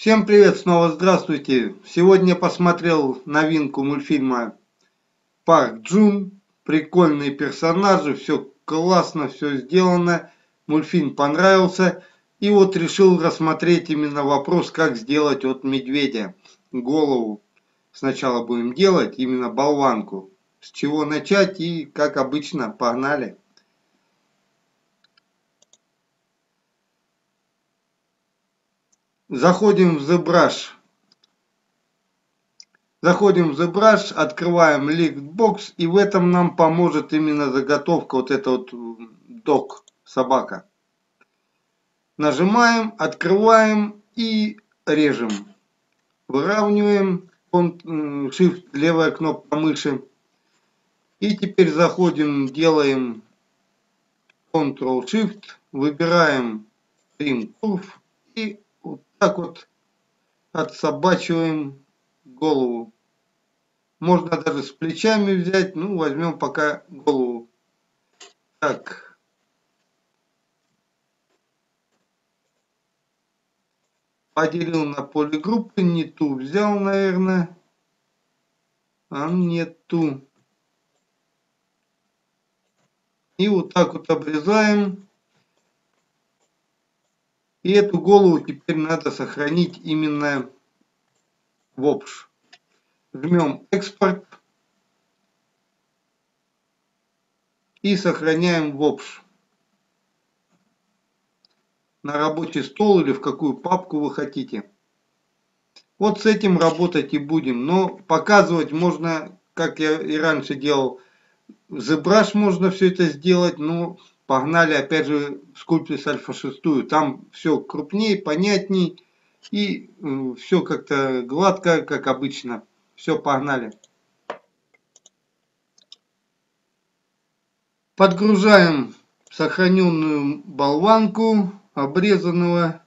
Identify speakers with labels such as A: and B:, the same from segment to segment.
A: Всем привет, снова здравствуйте. Сегодня посмотрел новинку мультфильма Парк Джун. Прикольные персонажи, все классно, все сделано. Мультфильм понравился. И вот решил рассмотреть именно вопрос, как сделать от медведя голову. Сначала будем делать именно болванку. С чего начать и, как обычно, погнали. Заходим в ZBrush. Заходим в ZBrush, открываем Liftbox, и в этом нам поможет именно заготовка, вот это вот дог, собака. Нажимаем, открываем и режем. Выравниваем, Shift, левая кнопка мыши. И теперь заходим, делаем Ctrl-Shift, выбираем Trim Curve и вот так вот отсобачиваем голову. Можно даже с плечами взять, ну возьмем пока голову. Так. Поделил на полигруппы, не ту взял, наверное. А не ту. И вот так вот обрезаем. И эту голову теперь надо сохранить именно в OBJ. Жмем экспорт. И сохраняем в OBJ. На рабочий стол или в какую папку вы хотите. Вот с этим работать и будем. Но показывать можно, как я и раньше делал. В ZBrush можно все это сделать, но погнали опять же в Sculptris Alpha 6. Там все крупнее, понятней и все как-то гладко, как обычно. Все, погнали. Подгружаем сохраненную болванку обрезанного.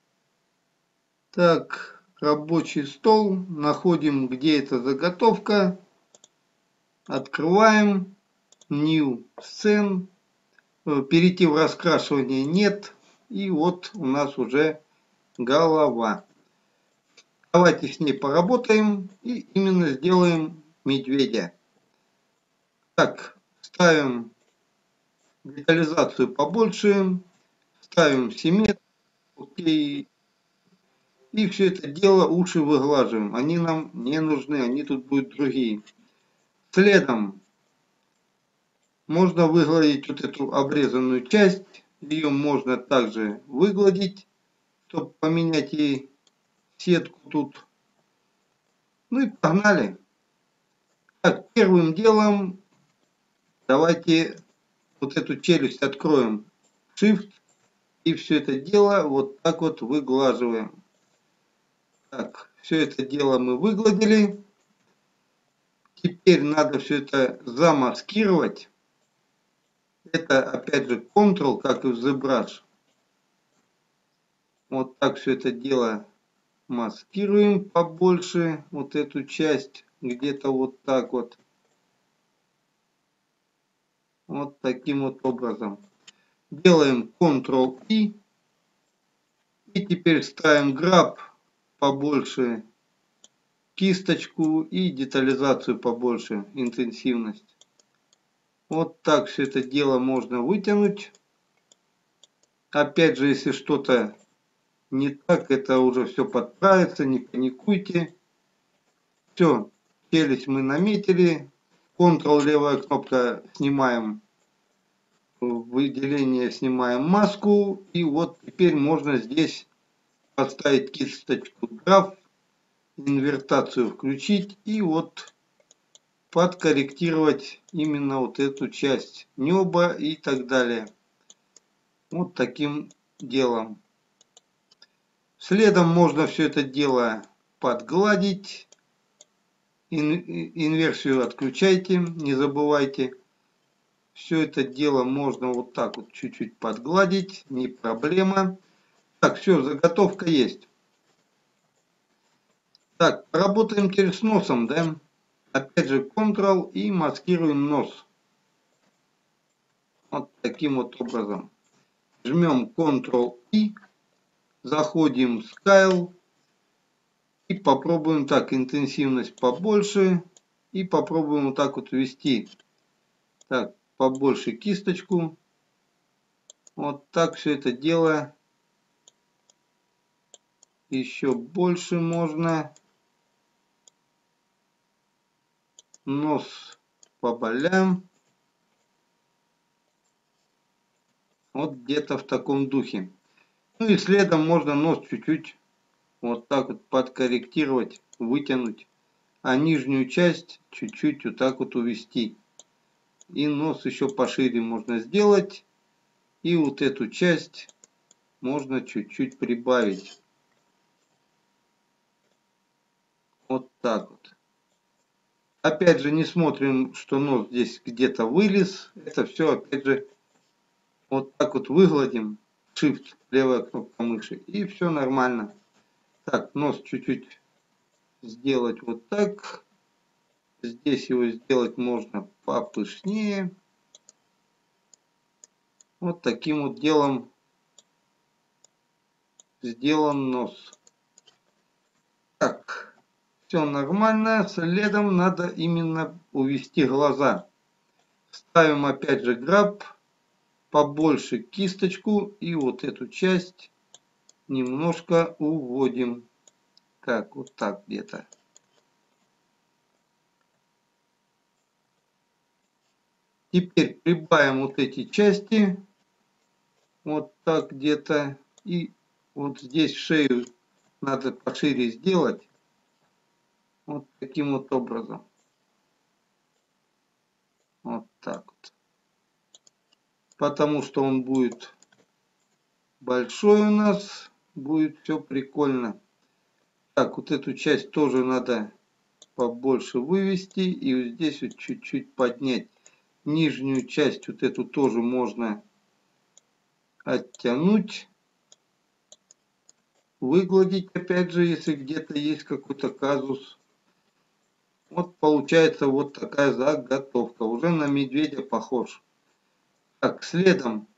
A: Так, рабочий стол. Находим, где эта заготовка. Открываем. New Scene. Перейти в раскрашивание нет. И вот у нас уже голова. Давайте с ней поработаем и именно сделаем медведя. Так, ставим детализацию побольше. Ставим симметрию. Окей. И все это дело уши выглаживаем. Они нам не нужны, они тут будут другие. Следом можно выгладить вот эту обрезанную часть. Ее можно также выгладить, чтобы поменять ей сетку тут. Ну и погнали. Так, первым делом давайте вот эту челюсть откроем. Shift. И все это дело вот так вот выглаживаем. Так, все это дело мы выгладили. Теперь надо все это замаскировать. Это опять же Ctrl, как и в ZBrush. Вот так все это дело маскируем побольше. Вот эту часть где-то вот так вот. Вот таким вот образом. Делаем Ctrl-I. И теперь ставим Grab побольше, кисточку и детализацию побольше, интенсивность. Вот так все это дело можно вытянуть. Опять же, если что-то не так, это уже все подправится, не паникуйте. Все, челюсть мы наметили. Ctrl, левая кнопка, снимаем выделение, снимаем маску. И вот теперь можно здесь поставить кисточку Graph, инвертацию включить и вот подкорректировать именно вот эту часть неба и так далее. Вот таким делом. Следом можно все это дело подгладить. Инверсию отключайте, не забывайте. Все это дело можно вот так вот чуть-чуть подгладить, не проблема. Так, все, заготовка есть. Так, поработаем теперь с носом, да? Опять же Ctrl и маскируем нос. Вот таким вот образом. Жмем Ctrl-I, заходим в Scale, И попробуем так, интенсивность побольше. И попробуем вот так вот ввести. Так, побольше кисточку. Вот так все это дело. Еще больше можно. Нос по болям. Вот где-то в таком духе. Ну и следом можно нос чуть-чуть вот так вот подкорректировать, вытянуть. А нижнюю часть чуть-чуть вот так вот увести. И нос еще пошире можно сделать. И вот эту часть можно чуть-чуть прибавить. Вот так вот. Опять же не смотрим, что нос здесь где-то вылез. Это все опять же вот так вот выгладим. Shift, левая кнопка мыши. И все нормально. Так, нос чуть-чуть сделать вот так. Здесь его сделать можно попышнее. Вот таким вот делом сделан нос. Так, все нормально. Следом надо именно увести глаза. Ставим опять же граб. Побольше кисточку. И вот эту часть немножко уводим. Так, вот так где-то. Теперь прибавим вот эти части. Вот так где-то. И вот здесь шею надо пошире сделать. Вот таким вот образом. Вот так вот. Потому что он будет большой у нас. Будет все прикольно. Так, вот эту часть тоже надо побольше вывести. И вот здесь вот чуть-чуть поднять. Нижнюю часть вот эту тоже можно оттянуть. Выгладить опять же, если где-то есть какой-то казус. Вот получается вот такая заготовка. Уже на медведя похож. Так, следом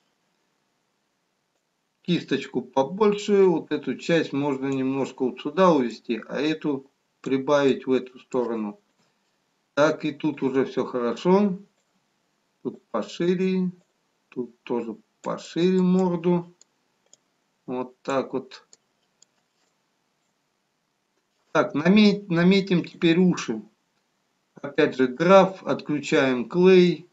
A: кисточку побольше. Вот эту часть можно немножко вот сюда увести, а эту прибавить в эту сторону. Так, и тут уже все хорошо. Тут пошире. Тут тоже пошире морду. Вот так вот. Так, наметим теперь уши. Опять же граф, отключаем клей.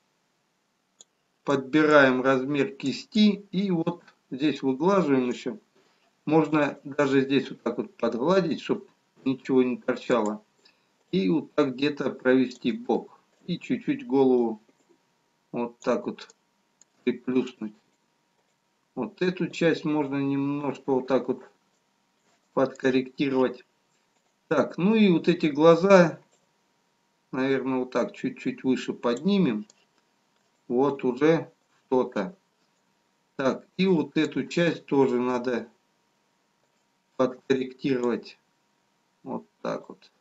A: Подбираем размер кисти и вот здесь выглаживаем еще. Можно даже здесь вот так вот подгладить, чтобы ничего не торчало. И вот так где-то провести бок. И чуть-чуть голову вот так вот приплюснуть. Вот эту часть можно немножко вот так вот подкорректировать. Так, ну и вот эти глаза, наверное, вот так чуть-чуть выше поднимем. Вот уже что-то. Так, и вот эту часть тоже надо подкорректировать. Вот так вот.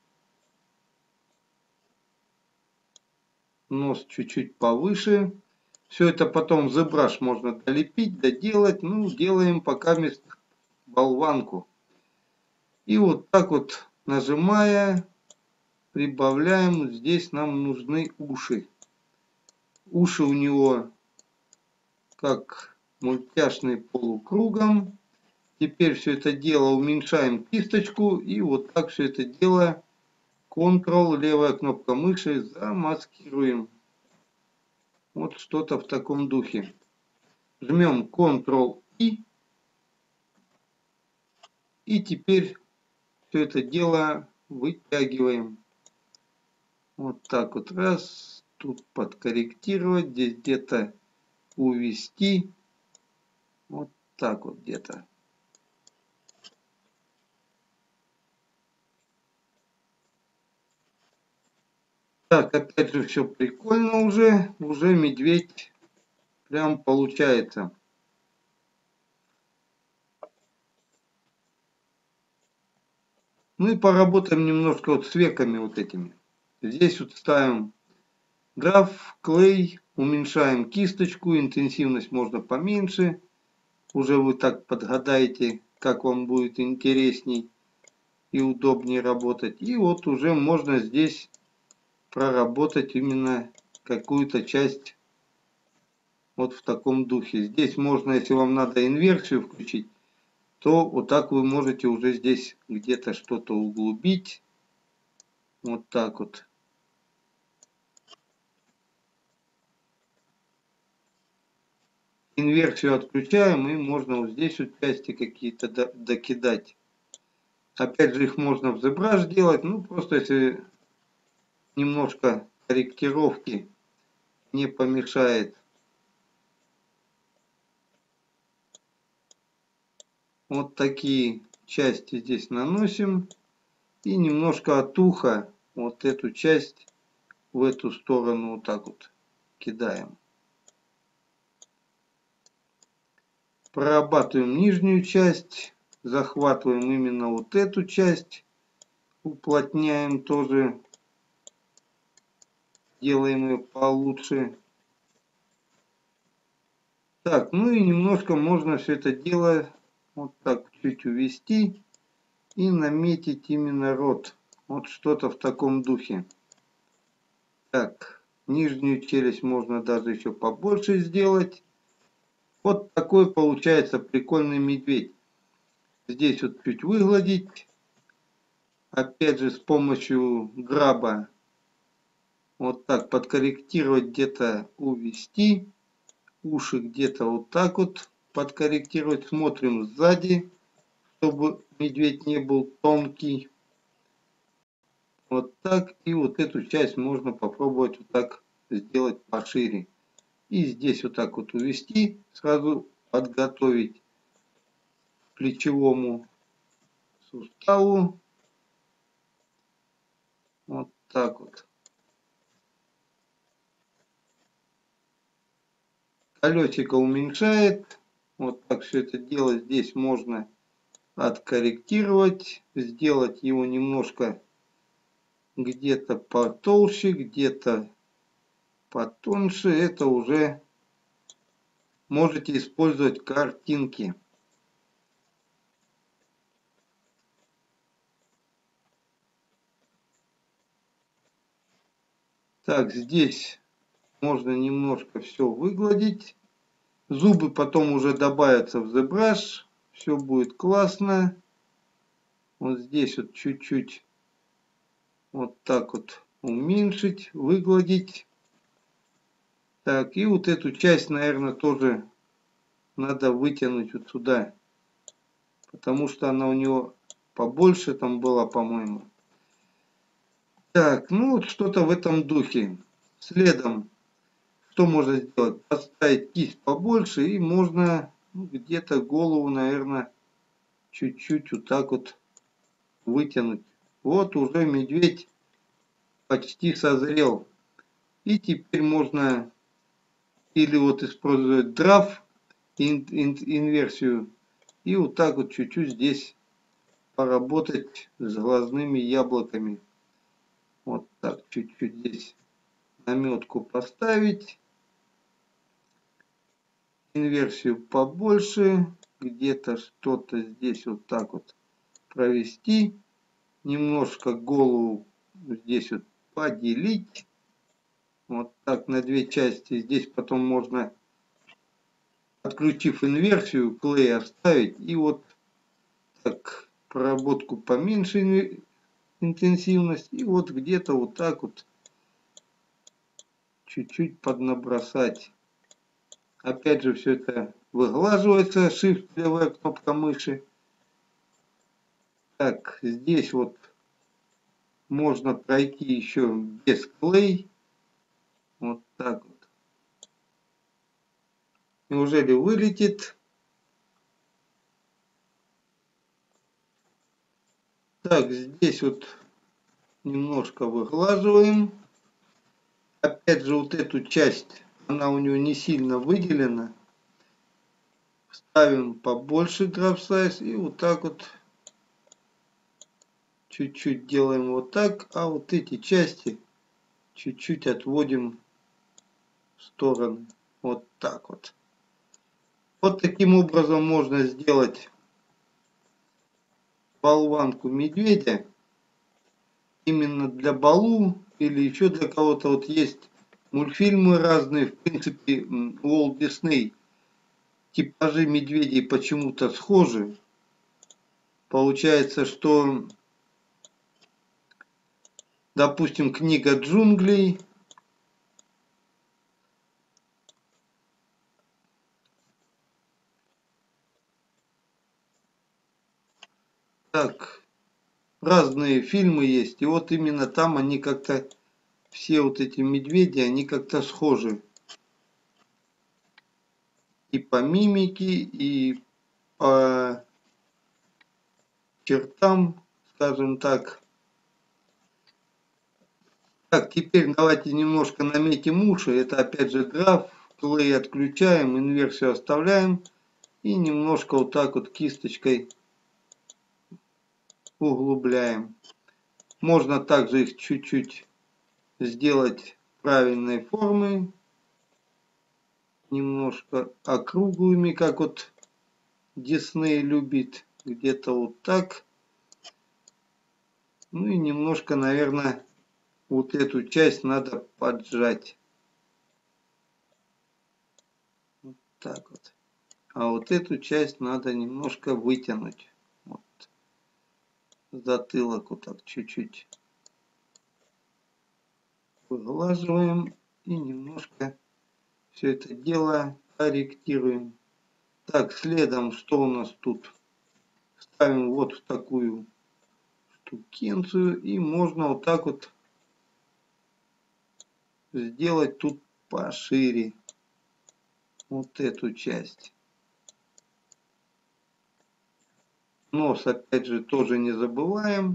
A: Нос чуть-чуть повыше. Все это потом в ZBrush можно долепить, доделать. Ну, делаем пока болванку. И вот так вот нажимая, прибавляем. Здесь нам нужны уши. Уши у него как мультяшные полукругом. Теперь все это дело уменьшаем кисточку. И вот так все это дело Ctrl, левая кнопка мыши, замаскируем. Вот что-то в таком духе. Жмем Ctrl-I. И теперь все это дело вытягиваем. Вот так вот раз. Тут подкорректировать. Здесь где-то увести. Вот так вот где-то. Так, опять же все прикольно уже. Уже медведь прям получается. Ну и поработаем немножко вот с веками вот этими. Здесь вот ставим граф, клей, уменьшаем кисточку, интенсивность можно поменьше. Уже вы так подгадаете, как вам будет интересней. и удобнее работать. И вот уже можно здесь проработать именно какую-то часть вот в таком духе. Здесь можно, если вам надо инверсию включить, то вот так вы можете уже здесь где-то что-то углубить. Вот так вот. Инверсию отключаем, и можно вот здесь вот части какие-то докидать. Опять же, их можно в ZBrush делать, ну просто если немножко корректировки не помешает. Вот такие части здесь наносим. И немножко от уха вот эту часть в эту сторону вот так вот кидаем. Прорабатываем нижнюю часть. Захватываем именно вот эту часть. Уплотняем тоже. Делаем ее получше. Так, ну и немножко можно все это дело вот так чуть увести. И наметить именно рот. Вот что-то в таком духе. Так, нижнюю челюсть можно даже еще побольше сделать. Вот такой получается прикольный медведь. Здесь вот чуть выгладить. Опять же с помощью граба вот так подкорректировать, где-то увести. Уши где-то вот так вот подкорректировать. Смотрим сзади, чтобы медведь не был тонкий. Вот так. И вот эту часть можно попробовать вот так сделать пошире. И здесь вот так вот увести, сразу подготовить к плечевому суставу. Вот так вот. Колесико уменьшает. Вот так все это дело здесь можно откорректировать. Сделать его немножко где-то потолще, где-то потоньше. Это уже можете использовать картинки. Так, здесь можно немножко все выгладить. Зубы потом уже добавятся в ZBrush. Все будет классно. Вот здесь вот чуть-чуть вот так вот уменьшить, выгладить. Так, и вот эту часть, наверное, тоже надо вытянуть вот сюда. Потому что она у него побольше там была, по-моему. Так, ну вот что-то в этом духе. Следом, что можно сделать? Поставить кисть побольше, и можно где-то голову, наверное, чуть-чуть вот так вот вытянуть. Вот уже медведь почти созрел. И теперь можно или вот использовать DRAW, инверсию, и вот так вот чуть-чуть здесь поработать с глазными яблоками. Вот так чуть-чуть здесь наметку поставить. Инверсию побольше. Где-то что-то здесь вот так вот провести. Немножко голову здесь вот поделить. Вот так на две части. Здесь потом можно, отключив инверсию, клей оставить. И вот так проработку поменьше интенсивность. И вот где-то вот так вот чуть-чуть поднабросать. Опять же все это выглаживается. Shift левая кнопка мыши. Так, здесь вот можно пройти еще без клей. Вот так вот. Неужели вылетит? Так, здесь вот немножко выглаживаем. Опять же вот эту часть, она у него не сильно выделена. Ставим побольше drop size и вот так вот чуть-чуть делаем вот так. А вот эти части чуть-чуть отводим в стороны. Вот так вот. Вот таким образом можно сделать болванку медведя. Именно для Балу или еще для кого-то. Вот есть мультфильмы разные, в принципе, Walt Disney. Типажи медведей почему-то схожи. Получается, что, допустим, книга джунглей. Так, разные фильмы есть. И вот именно там они как-то, все вот эти медведи, они как-то схожи. И по мимике, и по чертам, скажем так. Так, теперь давайте немножко наметим уши. Это опять же граф. Play отключаем, инверсию оставляем. И немножко вот так вот кисточкой углубляем. Можно также их чуть-чуть сделать правильной формы. Немножко округлыми, как вот Дисней любит. Где-то вот так. Ну и немножко, наверное, вот эту часть надо поджать. Вот так вот. А вот эту часть надо немножко вытянуть. Вот. Затылок вот так чуть-чуть выглаживаем. И немножко все это дело корректируем. Так, следом, что у нас тут? Ставим вот в такую штукенцию. И можно вот так вот сделать тут пошире. Вот эту часть. Нос, опять же, тоже не забываем.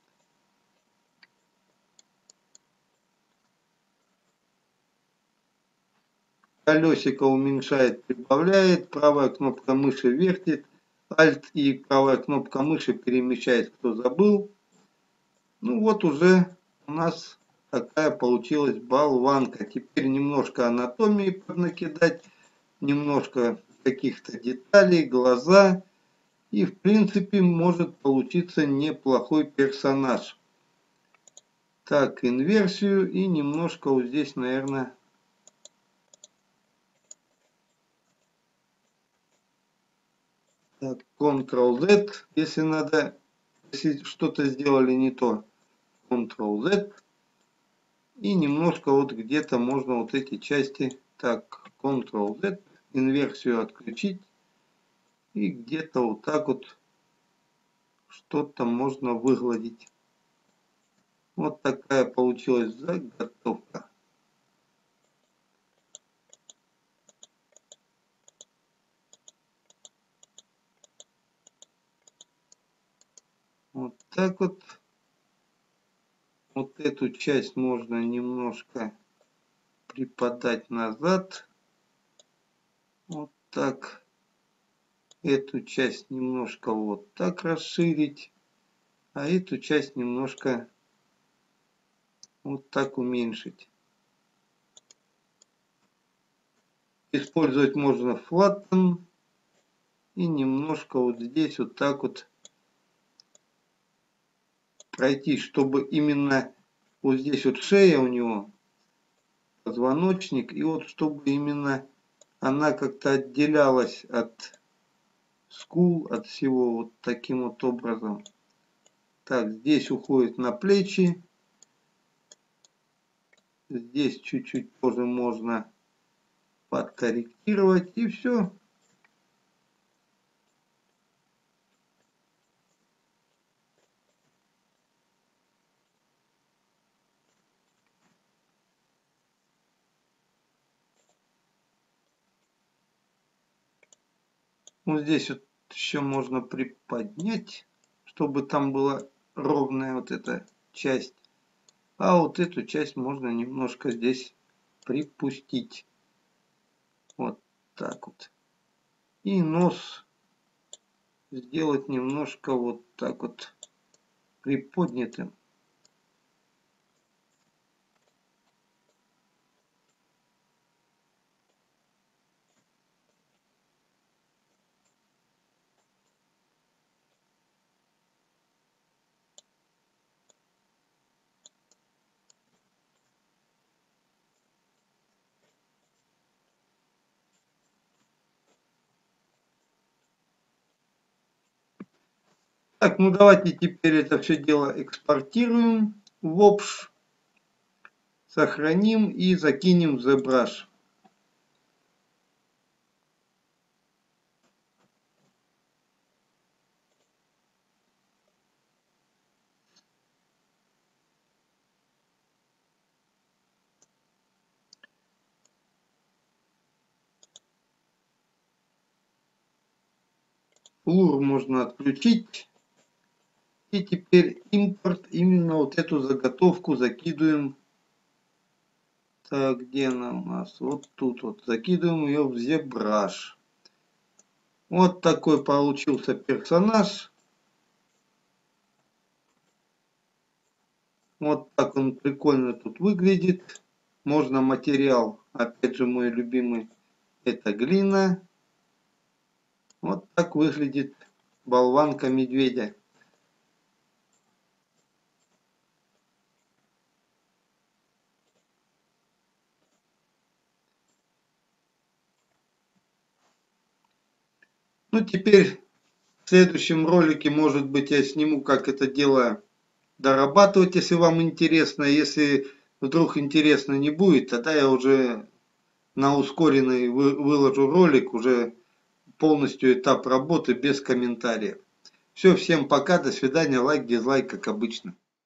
A: Колесико уменьшает, прибавляет. Правая кнопка мыши вертит. Alt и правая кнопка мыши перемещает, кто забыл. Ну вот уже у нас такая получилась болванка. Теперь немножко анатомии поднакидать. Немножко каких-то деталей, глаза. И в принципе может получиться неплохой персонаж. Так, инверсию и немножко вот здесь, наверное, так, Ctrl-Z, если надо, если что-то сделали не то, Ctrl-Z. И немножко вот где-то можно вот эти части, так, Ctrl-Z, инверсию отключить. И где-то вот так вот что-то можно выгладить. Вот такая получилась заготовка. Вот так вот. Вот эту часть можно немножко приподать назад. Вот так. Эту часть немножко вот так расширить. А эту часть немножко вот так уменьшить. Использовать можно flatten. И немножко вот здесь вот так вот пройти, чтобы именно вот здесь вот шея у него, позвоночник, и вот чтобы именно она как-то отделялась от скул, от всего вот таким вот образом. Так, здесь уходит на плечи. Здесь чуть-чуть тоже можно подкорректировать, и все. Вот здесь вот еще можно приподнять, чтобы там была ровная вот эта часть. А вот эту часть можно немножко здесь припустить. Вот так вот. И нос сделать немножко вот так вот приподнятым. Так, ну давайте теперь это все дело экспортируем в OPS, сохраним и закинем в ZBrush. Blur можно отключить. И теперь импорт, именно вот эту заготовку закидываем. Так, где она у нас? Вот тут вот. Закидываем ее в ZBrush. Вот такой получился персонаж. Вот так он прикольно тут выглядит. Можно материал, опять же мой любимый, это глина. Вот так выглядит болванка медведя. Ну теперь в следующем ролике, может быть, я сниму, как это дело дорабатывать, если вам интересно. Если вдруг интересно не будет, тогда я уже на ускоренный выложу ролик, уже полностью этап работы без комментариев. Все, всем пока, до свидания, лайк, дизлайк, как обычно.